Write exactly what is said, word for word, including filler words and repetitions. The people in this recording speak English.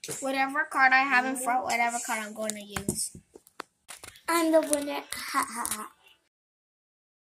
Whatever card I have in front, whatever card I'm going to use. I'm the winner. Ha ha ha.